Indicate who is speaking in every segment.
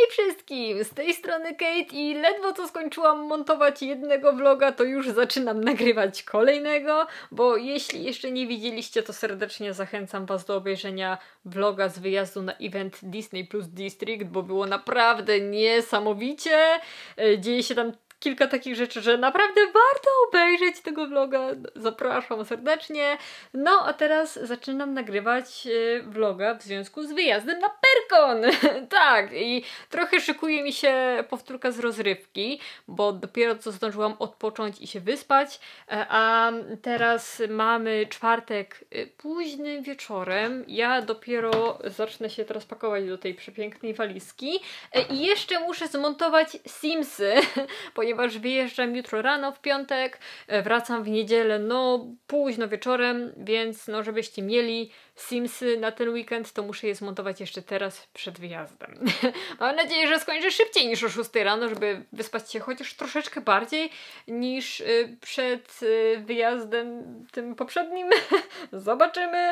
Speaker 1: wszystkim! Z tej strony Kate i ledwo co skończyłam montować jednego vloga, to już zaczynam nagrywać kolejnego, bo jeśli jeszcze nie widzieliście, to serdecznie zachęcam was do obejrzenia vloga z wyjazdu na event Disney Plus District, bo było naprawdę niesamowicie. Dzieje się tam kilka takich rzeczy, że naprawdę warto obejrzeć tego vloga. Zapraszam serdecznie. No, a teraz zaczynam nagrywać vloga w związku z wyjazdem na Pyrkon. Tak, i trochę szykuje mi się powtórka z rozrywki, bo dopiero co zdążyłam odpocząć i się wyspać, a teraz mamy czwartek późnym wieczorem. Ja dopiero zacznę się teraz pakować do tej przepięknej walizki i jeszcze muszę zmontować Simsy, ponieważ wyjeżdżam jutro rano w piątek, wracam w niedzielę no późno wieczorem, więc no żebyście mieli Simsy na ten weekend, to muszę je zmontować jeszcze teraz przed wyjazdem. Mam nadzieję, że skończę szybciej niż o 6 rano, żeby wyspać się chociaż troszeczkę bardziej niż przed wyjazdem tym poprzednim. Zobaczymy.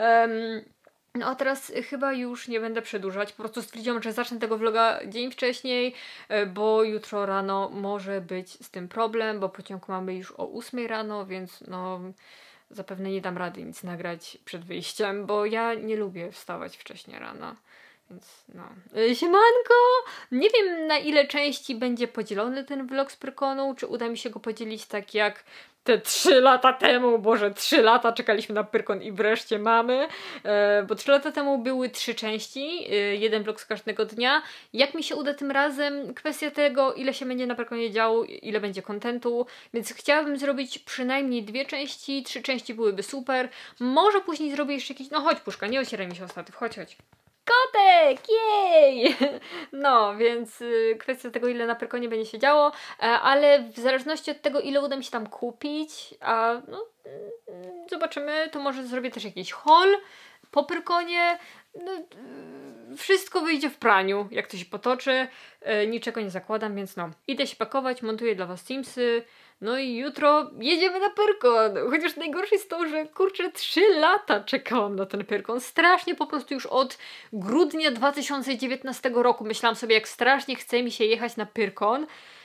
Speaker 1: No a teraz chyba już nie będę przedłużać, po prostu stwierdziłam, że zacznę tego vloga dzień wcześniej, bo jutro rano może być z tym problem, bo pociąg mamy już o 8 rano, więc no zapewne nie dam rady nic nagrać przed wyjściem, bo ja nie lubię wstawać wcześnie rano. Więc no. Siemanko! Nie wiem, na ile części będzie podzielony ten vlog z Pyrkonu, czy uda mi się go podzielić tak jak te 3 lata temu. Boże, 3 lata czekaliśmy na Pyrkon i wreszcie mamy. Bo 3 lata temu były 3 części, jeden vlog z każdego dnia. Jak mi się uda tym razem, kwestia tego, ile się będzie na Pyrkonie działo, ile będzie kontentu, więc chciałabym zrobić przynajmniej 2 części, 3 części byłyby super. Może później zrobię jeszcze jakieś... No chodź Puszka, nie ocieraj mi się ostatnio, chodź. Kotek! Jej! No, więc kwestia tego, ile na Pyrkonie będzie się działo, ale w zależności od tego, ile uda mi się tam kupić, a no, zobaczymy, to może zrobię też jakiś haul po Pyrkonie. No, wszystko wyjdzie w praniu, jak to się potoczy. Niczego nie zakładam, więc no, idę się pakować, montuję dla was Simsy. No i jutro jedziemy na Pyrkon. Chociaż najgorsze jest to, że kurczę 3 lata czekałam na ten Pyrkon. Strasznie po prostu już od grudnia 2019 roku myślałam sobie, jak strasznie chce mi się jechać na Pyrkon.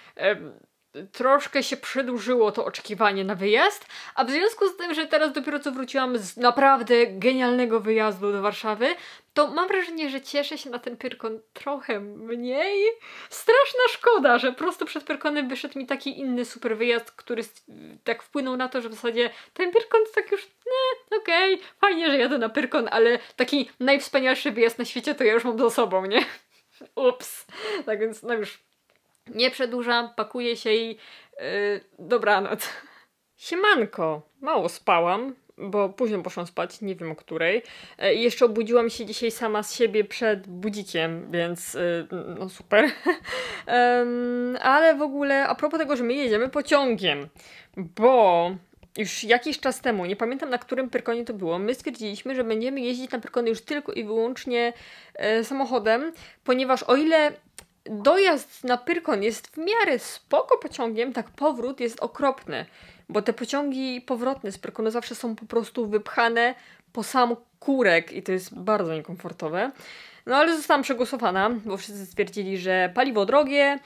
Speaker 1: Troszkę się przedłużyło to oczekiwanie na wyjazd, a w związku z tym, że teraz dopiero co wróciłam z naprawdę genialnego wyjazdu do Warszawy, to mam wrażenie, że cieszę się na ten Pyrkon trochę mniej. Straszna szkoda, że prosto przed Pyrkonem wyszedł mi taki inny super wyjazd, który tak wpłynął na to, że w zasadzie ten Pyrkon to tak już okej, fajnie, że jadę na Pyrkon, ale taki najwspanialszy wyjazd na świecie to ja już mam za sobą, nie? Ups. Tak więc no już nie przedłużam, pakuję się i dobranoc. Siemanko, mało spałam, bo późno poszłam spać, nie wiem o której. I jeszcze obudziłam się dzisiaj sama z siebie przed budzikiem, więc no super. Ale w ogóle a propos tego, że my jedziemy pociągiem, bo już jakiś czas temu, nie pamiętam na którym Pyrkonie to było, my stwierdziliśmy, że będziemy jeździć na Pyrkony już tylko i wyłącznie samochodem, ponieważ o ile dojazd na Pyrkon jest w miarę spoko pociągiem, tak powrót jest okropny, bo te pociągi powrotne z Pyrkonu zawsze są po prostu wypchane po sam kurek i to jest bardzo niekomfortowe. No ale zostałam przegłosowana, bo wszyscy stwierdzili, że paliwo drogie,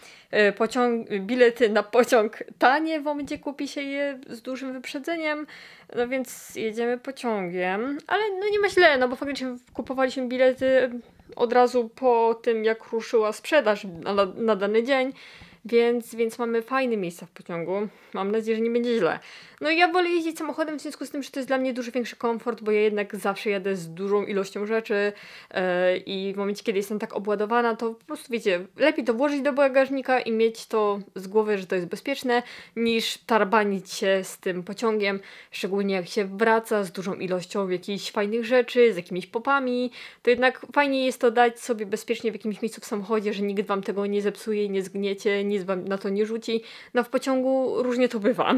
Speaker 1: bilety na pociąg tanie, w momencie kupi się je z dużym wyprzedzeniem, no więc jedziemy pociągiem, ale no nie ma źle, no bo faktycznie kupowaliśmy bilety od razu po tym, jak ruszyła sprzedaż na dany dzień, więc mamy fajne miejsca w pociągu. Mam nadzieję, że nie będzie źle. No i ja wolę jeździć samochodem w związku z tym, że to jest dla mnie dużo większy komfort, bo ja jednak zawsze jadę z dużą ilością rzeczy i w momencie, kiedy jestem tak obładowana, to po prostu wiecie, lepiej to włożyć do bagażnika i mieć to z głowy, że to jest bezpieczne, niż tarbanić się z tym pociągiem, szczególnie jak się wraca z dużą ilością jakichś fajnych rzeczy, z jakimiś popami, to jednak fajnie jest to dać sobie bezpiecznie w jakimś miejscu w samochodzie, że nikt wam tego nie zepsuje, nie zgniecie, nic wam na to nie rzuci. No w pociągu różnie to bywa.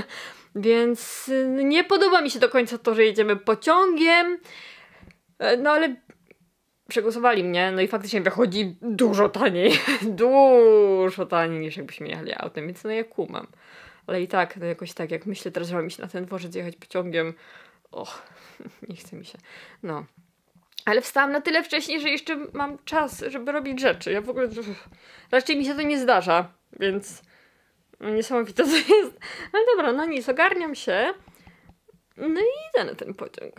Speaker 1: Więc nie podoba mi się do końca to, że jedziemy pociągiem. No ale przegłosowali mnie, no i faktycznie wychodzi dużo taniej. Dużo taniej niż jakbyśmy jechali autem, więc no ja kumam. Ale i tak, no jakoś tak, jak myślę teraz, że mam mi się na ten dworzec jechać pociągiem, nie chce mi się. No. Ale wstałam na tyle wcześnie, że jeszcze mam czas, żeby robić rzeczy. Ja w ogóle... Raczej mi się to nie zdarza, więc... Niesamowite to jest. Ale dobra, no nic, ogarniam się. No i idę na ten pociąg.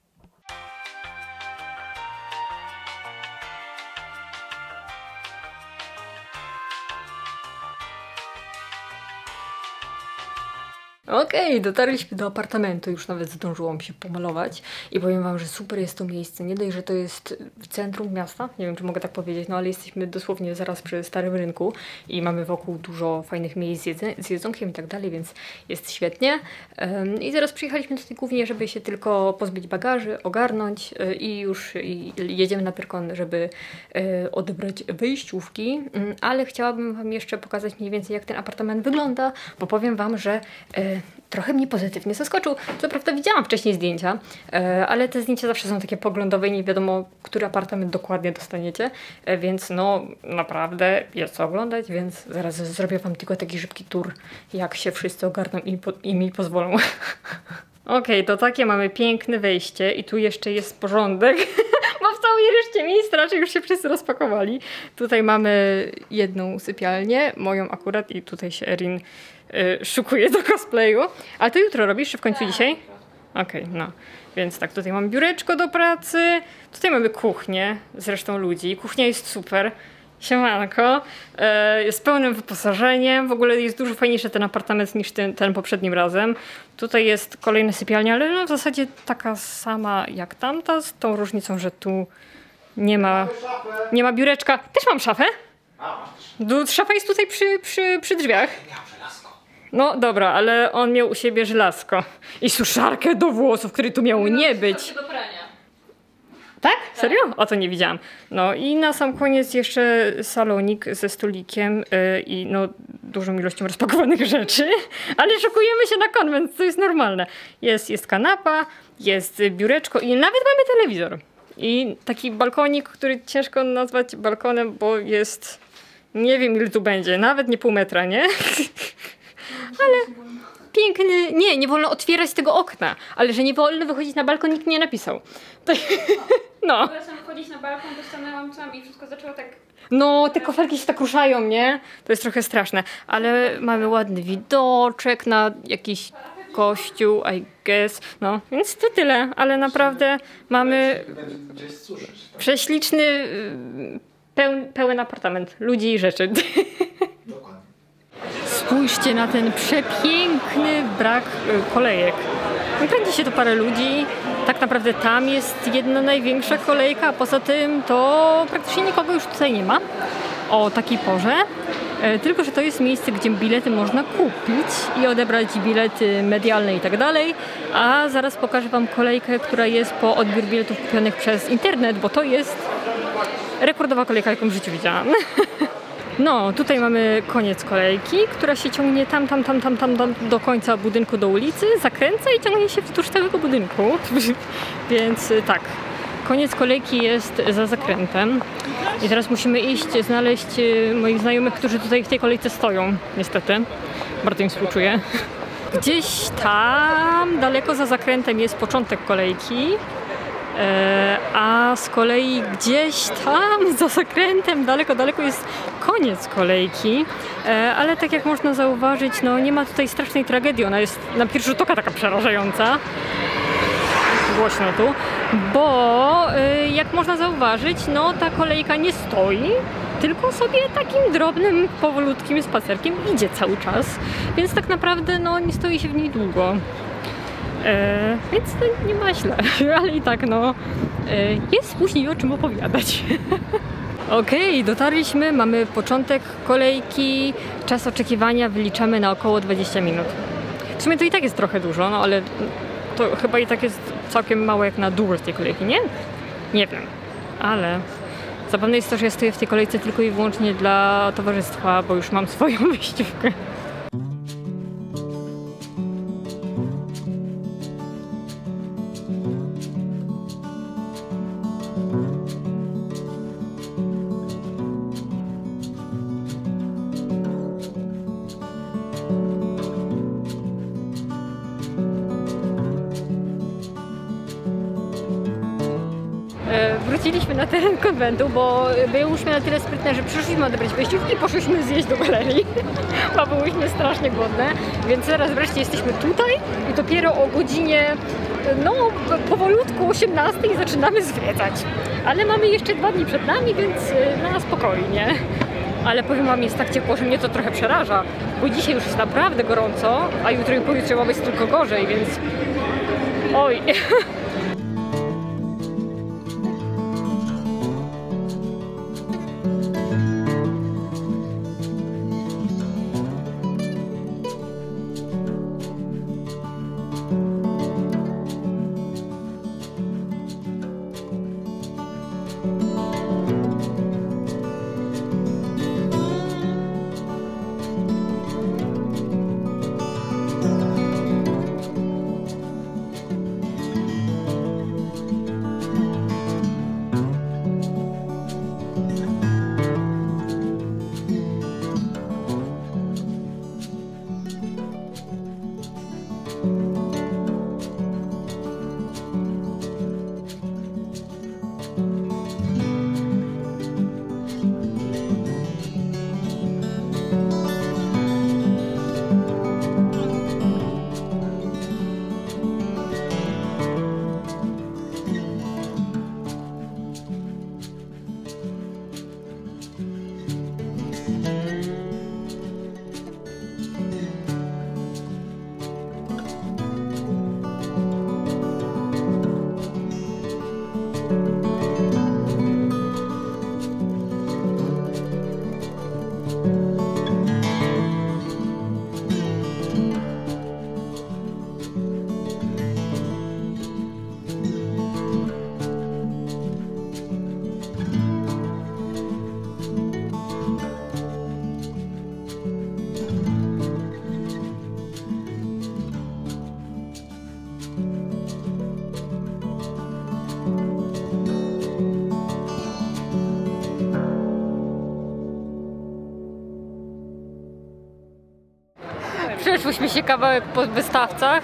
Speaker 1: Okej, dotarliśmy do apartamentu, już nawet zdążyłam się pomalować i powiem wam, że super jest to miejsce. Nie dość, że to jest w centrum miasta, nie wiem czy mogę tak powiedzieć, no ale jesteśmy dosłownie zaraz przy Starym Rynku i mamy wokół dużo fajnych miejsc z jedzonkiem i tak dalej, więc jest świetnie. I zaraz przyjechaliśmy tutaj głównie, żeby się tylko pozbyć bagaży, ogarnąć i już jedziemy na Pyrkon, żeby odebrać wejściówki, ale chciałabym wam jeszcze pokazać mniej więcej jak ten apartament wygląda, bo powiem wam, że trochę mnie pozytywnie zaskoczył. Co prawda widziałam wcześniej zdjęcia, ale te zdjęcia zawsze są takie poglądowe i nie wiadomo, który apartament dokładnie dostaniecie, więc no naprawdę jest co oglądać, więc zaraz zrobię wam tylko taki szybki tour, jak się wszyscy ogarną i mi pozwolą. Okej, to takie mamy piękne wejście i tu jeszcze jest porządek, bo w całej reszcie miejsc raczej już się wszyscy rozpakowali. Tutaj mamy jedną sypialnię, moją akurat i tutaj się Erin szukuje do cosplayu. Ale to jutro robisz, czy w końcu dzisiaj? Okej, no. Więc tak, tutaj mam biureczko do pracy, tutaj mamy kuchnię z resztą ludzi. Kuchnia jest super. Siemanko. Jest pełnym wyposażeniem. W ogóle jest dużo fajniejszy ten apartament niż ten poprzednim razem. Tutaj jest kolejna sypialnia, ale no w zasadzie taka sama jak tamta, z tą różnicą, że tu nie ma biureczka. Też mam szafę? Szafa jest tutaj przy drzwiach. No dobra, ale on miał u siebie żelazko i suszarkę do włosów, której tu miało nie być.
Speaker 2: Do prania.
Speaker 1: Tak? Serio? O, to nie widziałam. No i na sam koniec jeszcze salonik ze stolikiem i no dużą ilością rozpakowanych rzeczy, ale szykujemy się na konwent, to jest normalne. Jest kanapa, jest biureczko i nawet mamy telewizor. I taki balkonik, który ciężko nazwać balkonem, bo jest... Nie wiem ile tu będzie, nawet nie pół metra, nie? Ale piękny... Nie wolno otwierać tego okna, ale że nie wolno wychodzić na balkon, nikt nie napisał. No.
Speaker 2: Zaczęłam wchodzić na balkon, to stanęłam tam i wszystko zaczęło tak...
Speaker 1: No, te kafelki się tak ruszają, nie? To jest trochę straszne, ale mamy ładny widoczek na jakiś kościół, I guess. No, więc to tyle, ale naprawdę mamy prześliczny, pełen apartament ludzi i rzeczy. Spójrzcie na ten przepiękny brak kolejek. Kręci się to parę ludzi. Tak naprawdę tam jest jedna największa kolejka, a poza tym to praktycznie nikogo już tutaj nie ma o takiej porze. Tylko że to jest miejsce, gdzie bilety można kupić i odebrać bilety medialne i tak dalej. A zaraz pokażę wam kolejkę, która jest po odbiór biletów kupionych przez internet, bo to jest rekordowa kolejka, jaką w życiu widziałam. No, tutaj mamy koniec kolejki, która się ciągnie tam do końca budynku, do ulicy, zakręca i ciągnie się wzdłuż całego budynku. Więc tak, koniec kolejki jest za zakrętem. I teraz musimy iść, znaleźć moich znajomych, którzy tutaj w tej kolejce stoją, niestety. Bardzo im współczuję. Gdzieś tam, daleko za zakrętem jest początek kolejki. A z kolei gdzieś tam za zakrętem daleko jest koniec kolejki, ale tak jak można zauważyć, no nie ma tutaj strasznej tragedii, ona jest na pierwszy rzut oka taka przerażająca, głośno tu, bo jak można zauważyć, no ta kolejka nie stoi, tylko sobie takim drobnym, powolutkim spacerkiem idzie cały czas, więc tak naprawdę no nie stoi się w niej długo. Więc to nie ma źle, ale i tak no jest później o czym opowiadać. Okej, dotarliśmy, mamy początek kolejki, czas oczekiwania wyliczamy na około 20 minut. W sumie to i tak jest trochę dużo, no ale to chyba i tak jest całkiem mało jak na długość tej kolejki, nie? Nie wiem, ale zabawne jest to, że ja stoję w tej kolejce tylko i wyłącznie dla towarzystwa, bo już mam swoją wyjściówkę. wróciliśmy na teren konwentu, bo byłyśmy na tyle sprytne, że przyszliśmy odebrać wyjściówki i poszliśmy zjeść do galerii, bo byłyśmy strasznie głodne, więc teraz wreszcie jesteśmy tutaj i dopiero o godzinie, no powolutku 18 zaczynamy zwiedzać. Ale mamy jeszcze 2 dni przed nami, więc na spokojnie. Ale powiem wam, jest tak ciepło, że mnie to trochę przeraża, bo dzisiaj już jest naprawdę gorąco, a jutro i pojutrze ma być tylko gorzej, więc oj. Przeszłyśmy się kawałek po wystawcach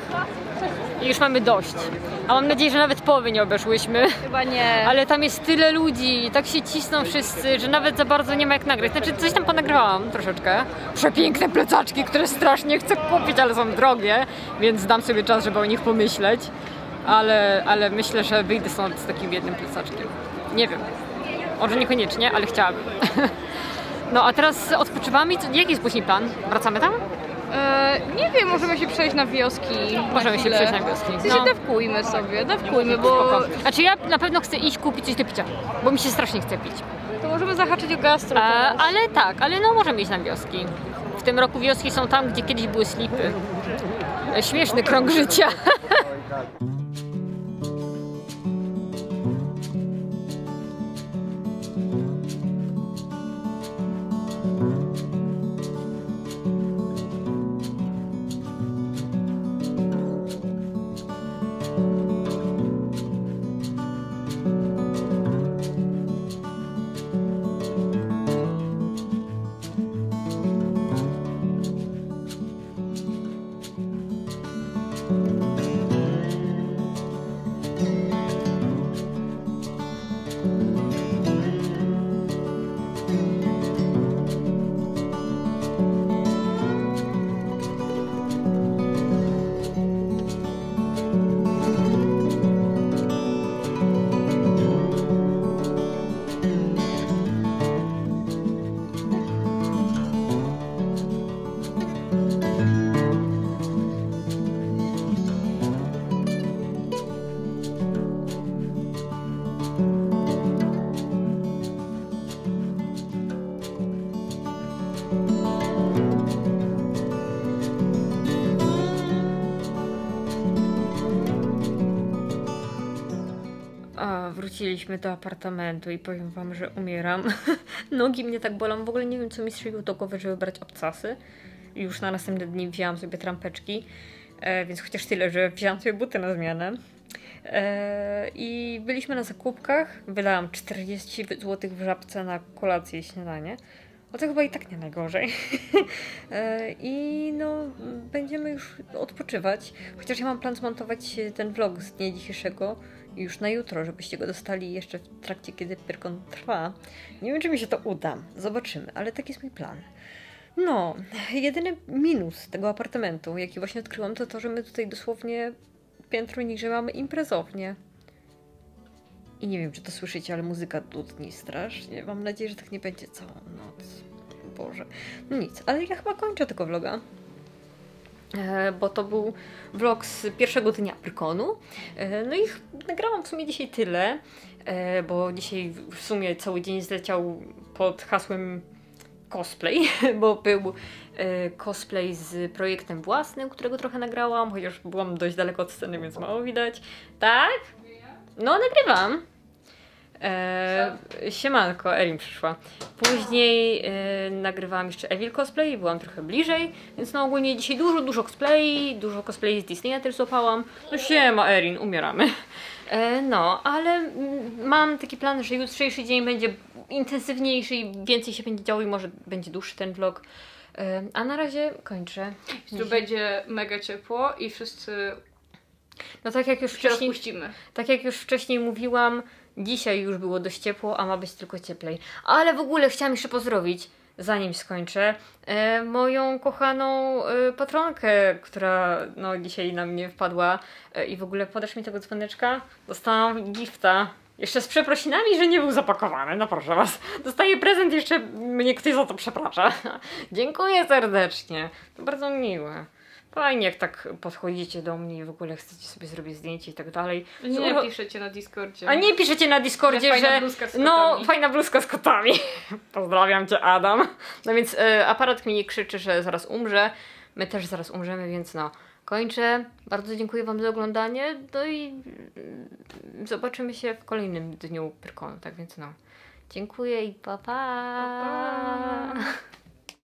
Speaker 1: i już mamy dość. A mam nadzieję, że nawet połowy nie obeszłyśmy.
Speaker 2: Chyba nie.
Speaker 1: Ale tam jest tyle ludzi i tak się cisną wszyscy, że nawet za bardzo nie ma jak nagrać. Znaczy coś tam ponagrałam troszeczkę. Przepiękne plecaczki, które strasznie chcę kupić, ale są drogie, więc dam sobie czas, żeby o nich pomyśleć. Ale myślę, że wyjdę stąd z takim jednym plecaczkiem. Nie wiem. Może niekoniecznie, ale chciałabym. No a teraz odpoczywamy. Jaki jest później plan? Wracamy tam?
Speaker 2: Nie wiem, możemy się przejść na wioski.
Speaker 1: Możemy się przejść na wioski.
Speaker 2: No. Dawkujmy sobie, dawkujmy, bo...
Speaker 1: Spoko. Znaczy ja na pewno chcę iść kupić coś do picia, bo mi się strasznie chce pić.
Speaker 2: To możemy zahaczyć o gastro.
Speaker 1: Ale tak, ale no możemy iść na wioski. W tym roku wioski są tam, gdzie kiedyś były slipy. Śmieszny krąg życia. Wróciliśmy do apartamentu i powiem wam, że umieram. Nogi mnie tak bolą, w ogóle nie wiem co mi strzeliło do głowy, żeby brać obcasy. Już na następne dni wzięłam sobie trampeczki, więc chociaż tyle, że wzięłam sobie buty na zmianę. I byliśmy na zakupkach, wydałam 40 zł w Żabce na kolację i śniadanie. O to chyba i tak nie najgorzej. I no, będziemy już odpoczywać. Chociaż ja mam plan zmontować ten vlog z dnia dzisiejszego już na jutro, żebyście go dostali jeszcze w trakcie, kiedy Pyrkon trwa. Nie wiem, czy mi się to uda. Zobaczymy, ale taki jest mój plan. No, jedyny minus tego apartamentu, jaki właśnie odkryłam, to to, że my tutaj dosłownie piętro niżej mamy imprezownię. I nie wiem, czy to słyszycie, ale muzyka dudni strasznie. Mam nadzieję, że tak nie będzie całą noc. Boże. No nic, ale ja chyba kończę tego vloga. Bo to był vlog z pierwszego dnia Pyrkonu. No i nagrałam w sumie dzisiaj tyle, bo dzisiaj w sumie cały dzień zleciał pod hasłem cosplay, bo był cosplay z projektem własnym, którego trochę nagrałam, chociaż byłam dość daleko od sceny, więc mało widać. Tak? No, nagrywam. Siemanko, Erin przyszła. Później nagrywałam jeszcze Evil cosplay i byłam trochę bliżej, więc no ogólnie dzisiaj dużo cosplay z Disneya też złapałam. No siema Erin, umieramy. No, ale mam taki plan, że jutrzejszy dzień będzie intensywniejszy i więcej się będzie działo i może będzie dłuższy ten vlog. A na razie kończę.
Speaker 2: Tu będzie mega ciepło i wszyscy
Speaker 1: no tak jak już
Speaker 2: się
Speaker 1: wcześniej,
Speaker 2: rozpuścimy.
Speaker 1: tak jak już wcześniej mówiłam, dzisiaj już było dość ciepło, a ma być tylko cieplej. Ale w ogóle chciałam jeszcze pozdrowić, zanim skończę, moją kochaną patronkę, która no dzisiaj na mnie wpadła i w ogóle podasz mi tego dzwoneczka? Dostałam gifta. Jeszcze z przeprosinami, że nie był zapakowany, no proszę was. Dostaję prezent, jeszcze mnie ktoś za to przeprasza. Dziękuję serdecznie. To bardzo miłe. Fajnie, jak tak podchodzicie do mnie i w ogóle chcecie sobie zrobić zdjęcie i tak dalej.
Speaker 2: Nie piszecie na Discordzie.
Speaker 1: A nie piszecie na Discordzie,
Speaker 2: fajna
Speaker 1: że
Speaker 2: bluzka z
Speaker 1: no,
Speaker 2: kotami.
Speaker 1: fajna bluzka z kotami. Pozdrawiam cię, Adam. No więc aparat mi krzyczy, że zaraz umrze. My też zaraz umrzemy, więc no, kończę. Bardzo dziękuję wam za oglądanie. No i zobaczymy się w kolejnym dniu Pyrkonu. Tak więc no, dziękuję i pa pa.
Speaker 2: Pa, pa.